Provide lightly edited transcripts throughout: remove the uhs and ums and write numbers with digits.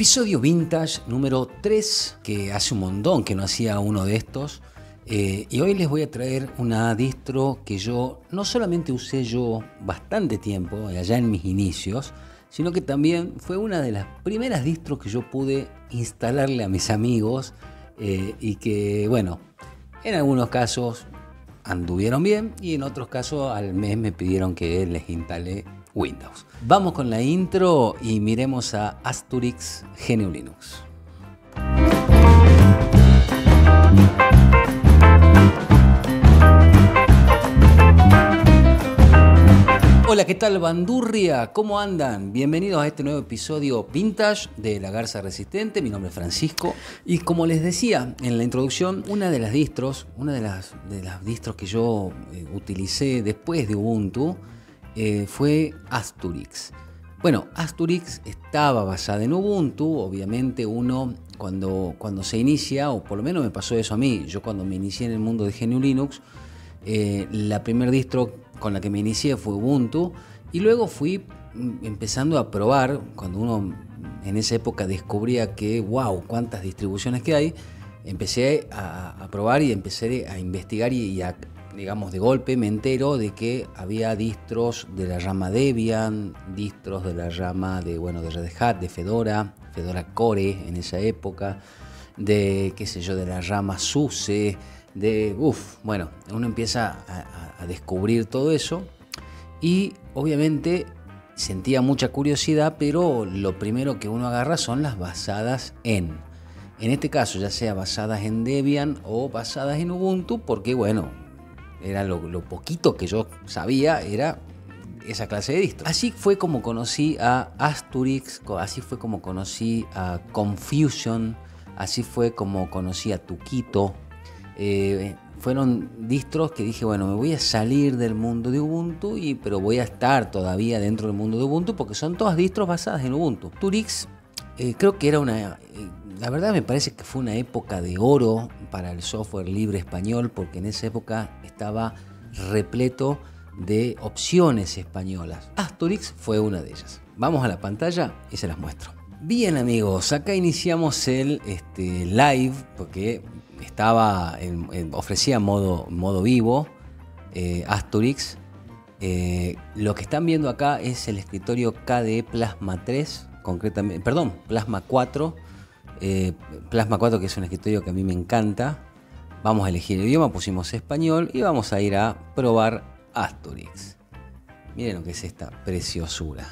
Episodio Vintage número 3, que hace un montón que no hacía uno de estos. Y hoy les voy a traer una distro que yo no solamente usé yo bastante tiempo, allá en mis inicios, sino que también fue una de las primeras distros que yo pude instalarle a mis amigos y que, bueno, en algunos casos anduvieron bien y en otros casos al mes me pidieron que les instale Windows. Vamos con la intro y miremos a Asturix GNU Linux. Hola, ¿qué tal, bandurria? ¿Cómo andan? Bienvenidos a este nuevo episodio Vintage de La Garza Resistente. Mi nombre es Francisco y como les decía en la introducción, una de las distros que yo utilicé después de Ubuntu fue Asturix. Bueno, Asturix estaba basada en Ubuntu. Obviamente uno cuando se inicia, o por lo menos me pasó eso a mí, yo cuando me inicié en el mundo de GNU Linux, la primer distro con la que me inicié fue Ubuntu y luego fui empezando a probar. Cuando uno en esa época descubría que wow, cuántas distribuciones que hay, empecé a probar y empecé a investigar y a, digamos, de golpe me entero de que había distros de la rama Debian, distros de la rama de Red Hat, de Fedora Core en esa época, de qué sé yo, de la rama SUSE, uno empieza a descubrir todo eso y obviamente sentía mucha curiosidad, pero lo primero que uno agarra son las basadas en este caso, ya sea basadas en Debian o basadas en Ubuntu, porque bueno, era lo poquito que yo sabía, era esa clase de distro. Así fue como conocí a Asturix, así fue como conocí a Confusion, así fue como conocí a Tuquito. Fueron distros que dije, bueno, me voy a salir del mundo de Ubuntu, pero voy a estar todavía dentro del mundo de Ubuntu porque son todas distros basadas en Ubuntu. Asturix creo que era la verdad me parece que fue una época de oro para el software libre español, porque en esa época estaba repleto de opciones españolas. Asturix fue una de ellas. Vamos a la pantalla y se las muestro. Bien, amigos, acá iniciamos el live porque ofrecía modo vivo Asturix. Lo que están viendo acá es el escritorio KDE Plasma 3, Plasma 4. Plasma 4, que es un escritorio que a mí me encanta. Vamos a elegir el idioma, pusimos español y vamos a ir a probar Asturix. Miren lo que es esta preciosura.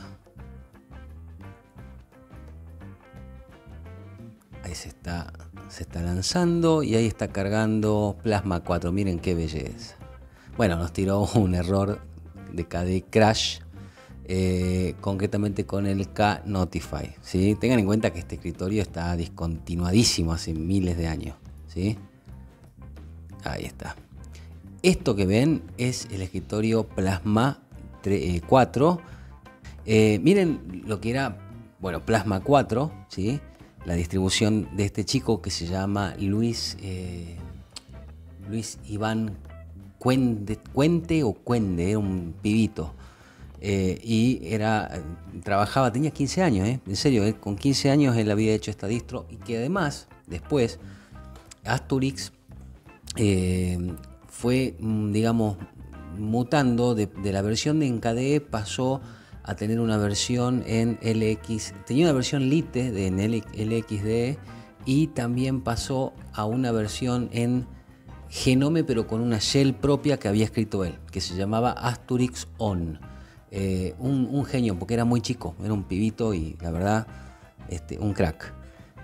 Ahí se está lanzando y ahí está cargando Plasma 4. Miren qué belleza. Bueno, nos tiró un error de KDE Crash, concretamente con el K-Notify, ¿sí? Tengan en cuenta que este escritorio está discontinuadísimo hace miles de años, ¿sí? Ahí está. Esto que ven es el escritorio Plasma 4. Miren lo que era, Plasma 4, ¿sí? La distribución de este chico que se llama Luis Iván Cuente, era un pibito. Y tenía 15 años, en serio, con 15 años él había hecho esta distro, y que además, después, Asturix fue, digamos, mutando de la versión de KDE, pasó a tener una versión en LX, tenía una versión Lite en LXDE y también pasó a una versión en Genome, pero con una shell propia que había escrito él, que se llamaba Asturix On. Un genio, porque era muy chico, era un pibito y la verdad, un crack.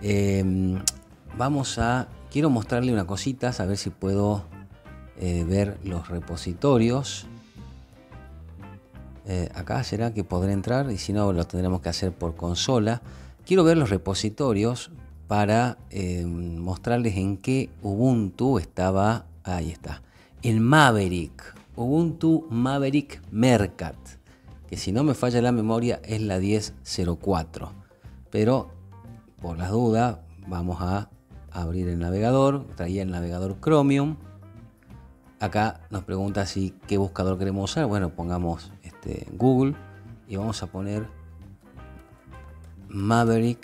Quiero mostrarle una cosita, a ver si puedo ver los repositorios. Acá será que podré entrar, y si no lo tendremos que hacer por consola. Quiero ver los repositorios para mostrarles en qué Ubuntu estaba. Ahí está, el Maverick, Ubuntu Maverick Mercat, que si no me falla la memoria es la 10.04, pero por las dudas vamos a abrir el navegador. Traía el navegador Chromium. Acá nos pregunta qué buscador queremos usar. Bueno, pongamos Google y vamos a poner Maverick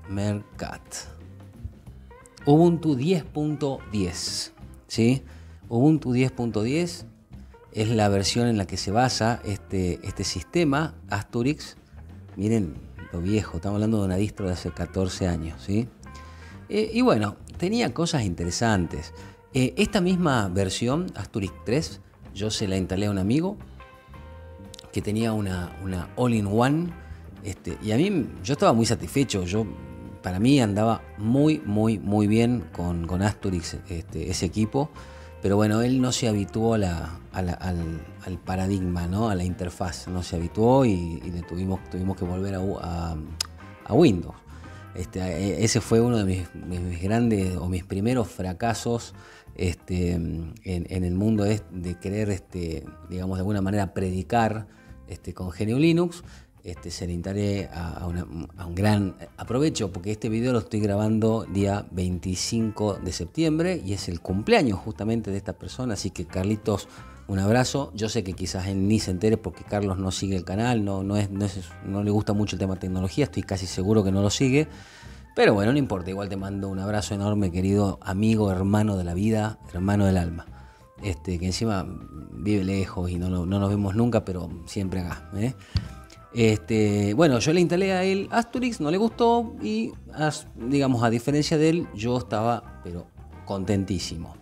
Mercat. Ubuntu 10.10, ¿sí? Ubuntu 10.10 es la versión en la que se basa este sistema Asturix. Miren lo viejo, estamos hablando de una distro de hace 14 años, ¿sí? Y bueno, tenía cosas interesantes. Esta misma versión, Asturix 3, yo se la instalé a un amigo que tenía una all-in-one, y a mí yo estaba muy satisfecho. Para mí andaba muy bien con Asturix, ese equipo, pero bueno, él no se habituó al paradigma, ¿no? A la interfaz, no se habituó y tuvimos que volver a Windows. Ese fue uno de mis grandes o mis primeros fracasos en el mundo de querer, digamos, de alguna manera predicar con GNU Linux. Se le instalé a un gran aprovecho, porque este video lo estoy grabando día 25 de septiembre y es el cumpleaños justamente de esta persona, así que Carlitos, un abrazo. Yo sé que quizás él ni se entere porque Carlos no sigue el canal, no le gusta mucho el tema de tecnología, estoy casi seguro que no lo sigue, pero bueno, no importa, igual te mando un abrazo enorme, querido amigo, hermano de la vida, hermano del alma, que encima vive lejos y no nos vemos nunca, pero siempre acá, ¿eh? Bueno, yo le instalé a él Asturix, no le gustó y, digamos, a diferencia de él, yo estaba pero contentísimo.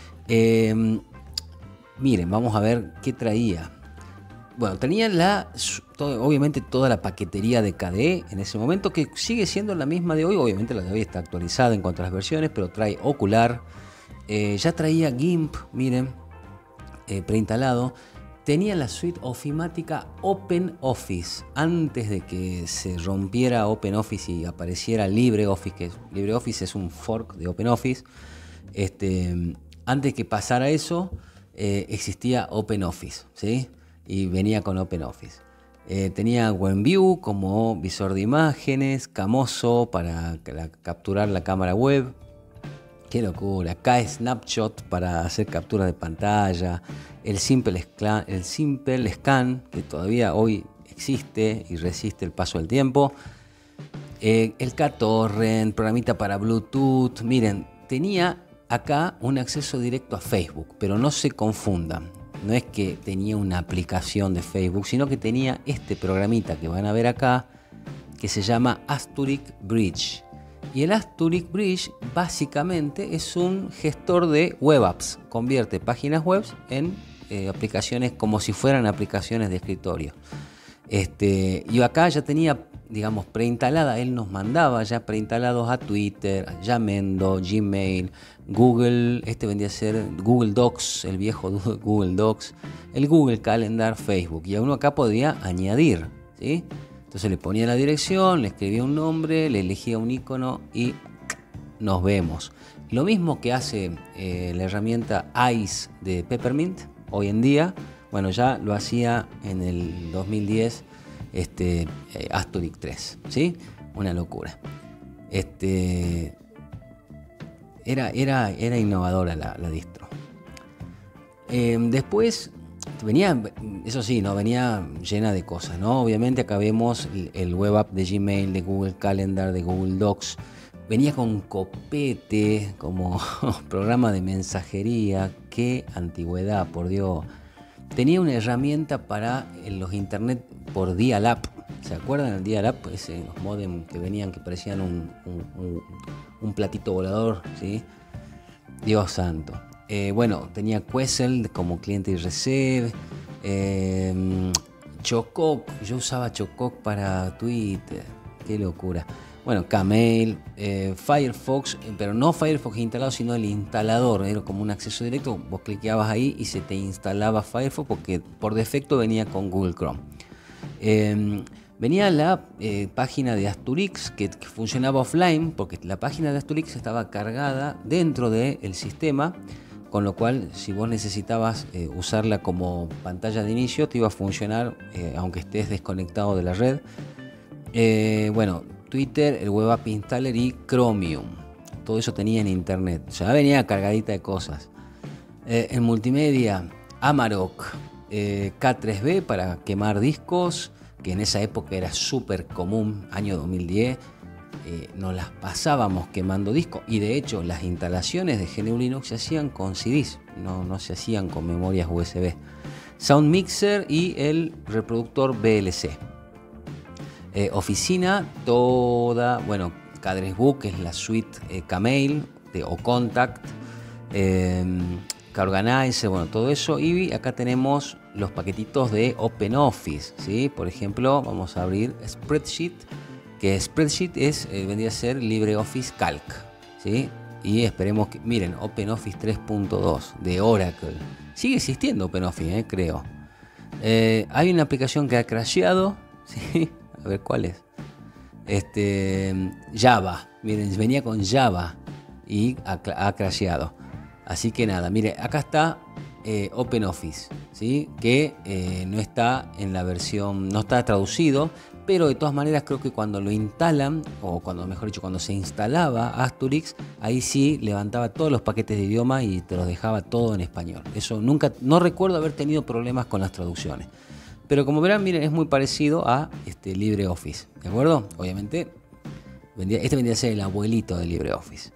Miren, vamos a ver qué traía. Bueno, tenía obviamente toda la paquetería de KDE en ese momento, que sigue siendo la misma de hoy. Obviamente la de hoy está actualizada en cuanto a las versiones, pero trae Ocular. Ya traía GIMP, miren, preinstalado. Tenía la suite ofimática OpenOffice, antes de que se rompiera OpenOffice y apareciera LibreOffice, que LibreOffice es un fork de OpenOffice. Antes que pasara eso, existía OpenOffice, ¿sí? Y venía con OpenOffice. Tenía WebView como visor de imágenes, Camozo para capturar la cámara web. Qué locura. K-Snapshot para hacer captura de pantalla. El Simple Scan, que todavía hoy existe y resiste el paso del tiempo. El KTorrent, programita para Bluetooth. Miren, tenía acá un acceso directo a Facebook, pero no se confundan. No es que tenía una aplicación de Facebook, sino que tenía este programita que van a ver acá, que se llama Asturix Bridge. Y el Asturix Bridge básicamente es un gestor de web apps. Convierte páginas web en aplicaciones como si fueran aplicaciones de escritorio. Yo acá ya tenía, digamos, preinstalada. Él nos mandaba ya preinstalados a Twitter, a Yamendo, Gmail, Google. Vendría a ser Google Docs, el viejo Google Docs, el Google Calendar, Facebook. Y a uno acá podía añadir, ¿sí? Entonces le ponía la dirección, le escribía un nombre, le elegía un icono y nos vemos. Lo mismo que hace la herramienta ICE de Peppermint hoy en día, bueno, ya lo hacía en el 2010 Asturix 3, ¿sí? Una locura. Era innovadora la distro. Después venía, eso sí, ¿no? Venía llena de cosas, ¿no? Obviamente acá vemos el web app de Gmail, de Google Calendar, de Google Docs. Venía con Copete como programa de mensajería. Qué antigüedad, por Dios. Tenía una herramienta para los internet por dial-up. ¿Se acuerdan del dial-up? Los modem que venían, que parecían un platito volador, ¿sí? Dios santo. Bueno, tenía Quesel como cliente y receive. Chococ, yo usaba Chococ para Twitter. Qué locura. Bueno, Kmail, Firefox, pero no Firefox instalado, sino el instalador. Era como un acceso directo. Vos cliqueabas ahí y se te instalaba Firefox porque por defecto venía con Google Chrome. Venía la página de Asturix que funcionaba offline, porque la página de Asturix estaba cargada dentro del sistema, con lo cual si vos necesitabas usarla como pantalla de inicio te iba a funcionar aunque estés desconectado de la red. Bueno, Twitter, el Web App Installer y Chromium, todo eso tenía en internet, ya venía cargadita de cosas. En multimedia, Amarok, K3B para quemar discos, que en esa época era súper común, año 2010. nos las pasábamos quemando discos, y de hecho las instalaciones de GNU Linux se hacían con CDs, no se hacían con memorias USB. Sound Mixer y el reproductor VLC. Oficina toda, bueno, K-Address, que es la suite Kmail o Contact, K-Organizer, bueno, todo eso. Y acá tenemos los paquetitos de OpenOffice, ¿sí? Por ejemplo, vamos a abrir Spreadsheet, que Spreadsheet vendría a ser LibreOffice Calc, ¿sí? Y esperemos que, miren, OpenOffice 3.2 de Oracle. Sigue existiendo OpenOffice, creo. Hay una aplicación que ha crasheado, ¿sí? A ver cuál es. Java, miren, venía con Java y ha crasheado. Así que nada, mire, acá está OpenOffice, ¿sí? Que no está en la versión, no está traducido, pero de todas maneras creo que cuando lo instalan, o cuando, mejor dicho, cuando se instalaba Asturix, ahí sí levantaba todos los paquetes de idioma y te los dejaba todo en español. Eso nunca, no recuerdo haber tenido problemas con las traducciones. Pero como verán, miren, es muy parecido a LibreOffice, ¿de acuerdo? Obviamente, este vendría a ser el abuelito de LibreOffice.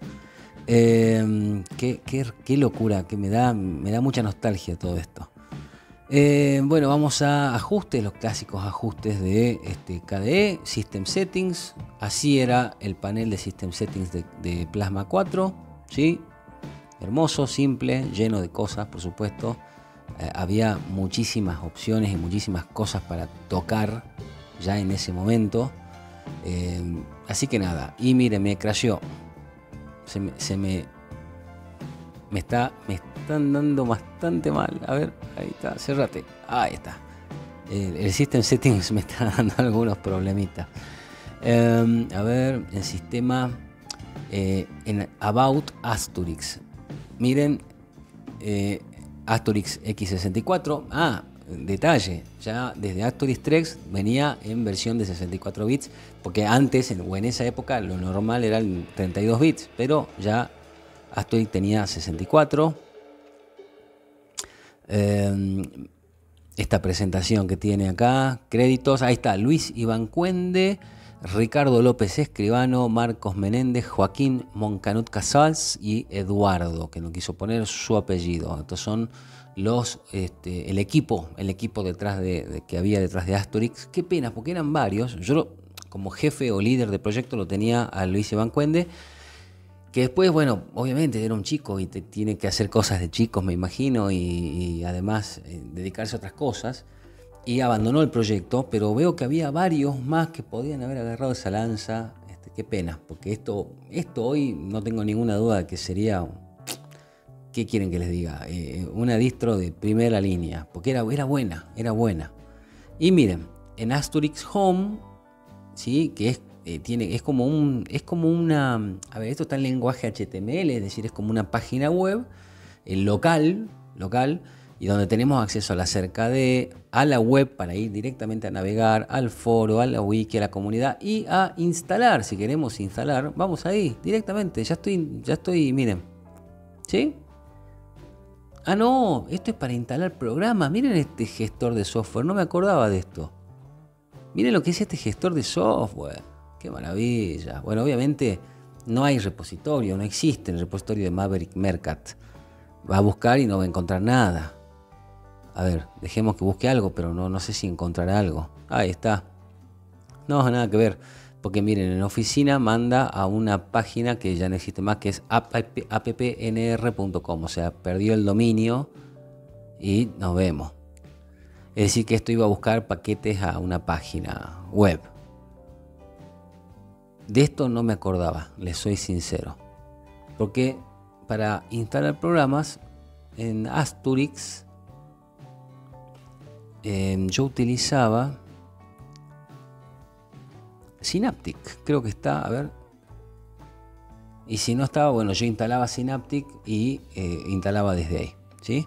Qué locura, que me da mucha nostalgia todo esto. Bueno, vamos a ajustes, los clásicos ajustes de KDE, System Settings. Así era el panel de System Settings de Plasma 4, ¿sí? Hermoso, simple, lleno de cosas, por supuesto. Había muchísimas opciones y muchísimas cosas para tocar ya en ese momento. Así que nada, y miren, me crasheó. Me están dando bastante mal. A ver, ahí está, cerrate. Ahí está. El System Settings me está dando algunos problemitas. A ver, el sistema en About Asturix. Miren, Asturix X64. Detalle, ya desde Asturix 3 venía en versión de 64 bits, porque antes, o en esa época, lo normal eran 32 bits, pero ya Asturix tenía 64. Esta presentación que tiene acá, créditos, ahí está, Luis Ibancuende, Ricardo López Escribano, Marcos Menéndez, Joaquín Moncanut Casals y Eduardo, que no quiso poner su apellido. Estos son el equipo detrás que había detrás de Asturix. Qué pena, porque eran varios. Yo como jefe o líder de proyecto lo tenía a Luis Ibancuende, que después, bueno, obviamente era un chico y tiene que hacer cosas de chicos, me imagino, y además dedicarse a otras cosas, y abandonó el proyecto, pero veo que había varios más que podían haber agarrado esa lanza. Qué pena, porque esto hoy no tengo ninguna duda de que sería, ¿qué quieren que les diga? Una distro de primera línea, porque era buena. Y miren, en Asturix Home, ¿sí? Que es como una, a ver, esto está en lenguaje HTML, es decir, es como una página web local, y donde tenemos acceso a la cercadé, a la web para ir directamente a navegar, al foro, a la wiki, a la comunidad y a instalar. Si queremos instalar, vamos ahí directamente. Ya estoy, miren, ¿sí? No, esto es para instalar programas. Miren este gestor de software, no me acordaba de esto. Miren lo que es este gestor de software. ¡Qué maravilla! Bueno, obviamente no hay repositorio, no existe el repositorio de Maverick Meerkat. Va a buscar y no va a encontrar nada. A ver, dejemos que busque algo, pero no sé si encontrará algo. Ahí está. No, nada que ver. Porque miren, en oficina manda a una página que ya no existe más, que es appnr.com. O sea, perdió el dominio y nos vemos. Es decir, que esto iba a buscar paquetes a una página web. De esto no me acordaba, les soy sincero. Porque para instalar programas en Asturix, yo utilizaba Synaptic, creo que está, a ver. Y si no estaba, bueno, yo instalaba Synaptic y instalaba desde ahí, ¿sí?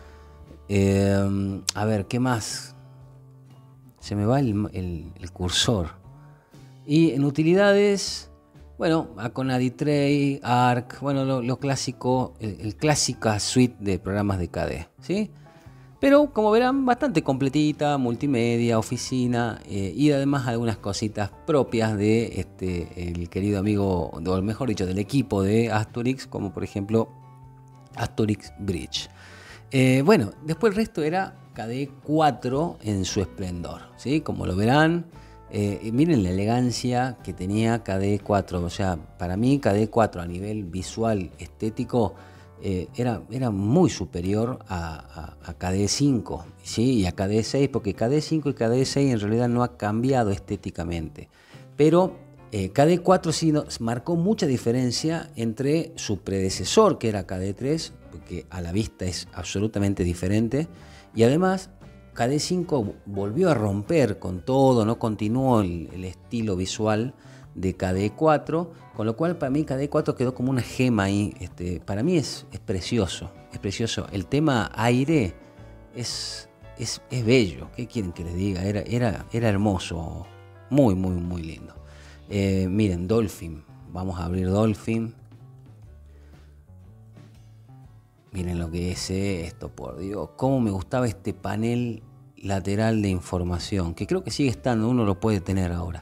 A ver, ¿qué más? Se me va el cursor. Y en utilidades, bueno, Aconadi Tray, Arc, bueno, lo clásico, el clásica suite de programas de KDE, ¿sí? Pero como verán, bastante completita, multimedia, oficina y además algunas cositas propias de el querido amigo, o mejor dicho, del equipo de Astorix, como por ejemplo Astorix Bridge. Bueno, después el resto era KDE 4 en su esplendor, ¿sí? Como lo verán, miren la elegancia que tenía KDE 4. O sea, para mí KDE 4 a nivel visual, estético, era muy superior a KDE 5, ¿sí? Y a KDE 6, porque KDE 5 y KDE 6 en realidad no ha cambiado estéticamente. Pero KDE 4 sí marcó mucha diferencia entre su predecesor, que era KDE 3, porque a la vista es absolutamente diferente, y además KDE 5 volvió a romper con todo, no continuó el estilo visual de KDE 4, con lo cual para mí KDE 4 quedó como una gema ahí. Para mí es precioso, es precioso. El tema aire es bello, ¿qué quieren que les diga? Era hermoso, muy, muy, muy lindo. Miren, Dolphin, vamos a abrir Dolphin. Miren lo que es esto, por Dios. Cómo me gustaba este panel lateral de información, que creo que sigue estando, uno lo puede tener ahora.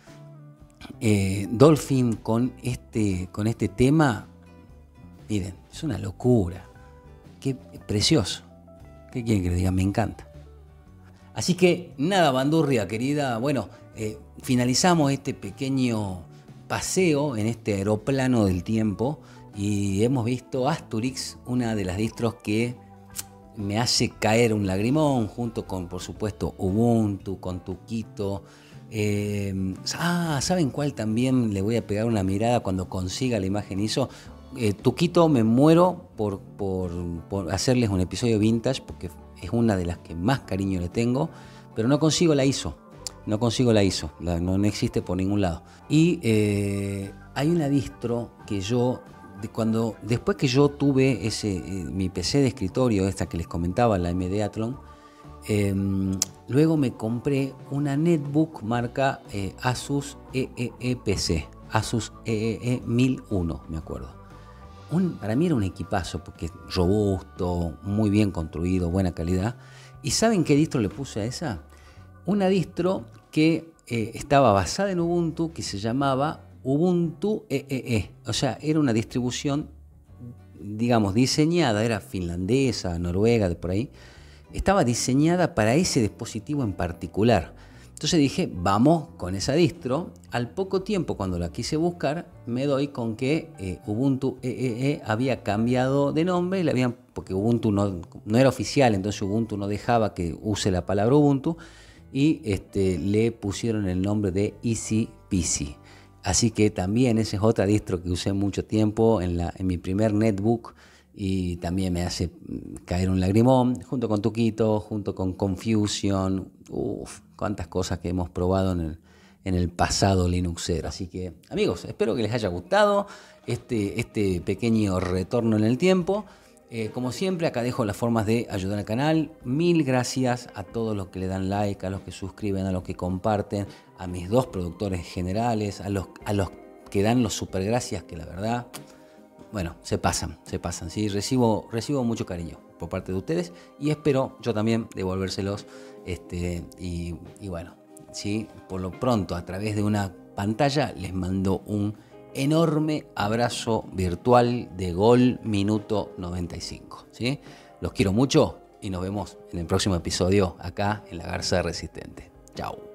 Dolphin con este tema, miren, es una locura. Qué precioso. ¿Qué quieren que les diga? Me encanta. Así que nada, bandurria querida. Bueno, finalizamos este pequeño paseo en este aeroplano del tiempo y hemos visto Astorix, una de las distros que me hace caer un lagrimón, junto con, por supuesto, Ubuntu, con Tuquito. ¿Saben cuál también le voy a pegar una mirada cuando consiga la imagen ISO? Tuquito, me muero por hacerles un episodio vintage, porque es una de las que más cariño le tengo, pero no consigo la ISO. No consigo la ISO, no existe por ningún lado. Y hay una distro que yo, después que yo tuve mi PC de escritorio, esta que les comentaba, la MD Athlon, luego me compré una netbook marca Asus EEE PC, Asus EEE 1001, me acuerdo. Para mí era un equipazo, porque es robusto, muy bien construido, buena calidad. ¿Y saben qué distro le puse a esa? Una distro que estaba basada en Ubuntu, que se llamaba Ubuntu EEE. O sea, era una distribución, digamos, diseñada, era finlandesa, noruega, de por ahí. Estaba diseñada para ese dispositivo en particular. Entonces dije, vamos con esa distro. Al poco tiempo, cuando la quise buscar, me doy con que Ubuntu EEE había cambiado de nombre, porque Ubuntu no era oficial, entonces Ubuntu no dejaba que use la palabra Ubuntu, y le pusieron el nombre de Easy PC. Así que también esa es otra distro que usé mucho tiempo en mi primer netbook, y también me hace caer un lagrimón, junto con Tuquito, junto con Confusion. Cuántas cosas que hemos probado en el pasado Linuxero. Así que, amigos, espero que les haya gustado este pequeño retorno en el tiempo. Como siempre, acá dejo las formas de ayudar al canal. Mil gracias a todos los que le dan like, a los que suscriben, a los que comparten, a mis dos productores generales, a los que dan los super gracias, que la verdad, bueno, se pasan, ¿sí? Recibo mucho cariño por parte de ustedes, y espero yo también devolvérselos, y bueno, ¿sí? Por lo pronto, a través de una pantalla, les mando un enorme abrazo virtual de Gol Minuto 95, ¿sí? Los quiero mucho y nos vemos en el próximo episodio acá en La Garza Resistente. Chao.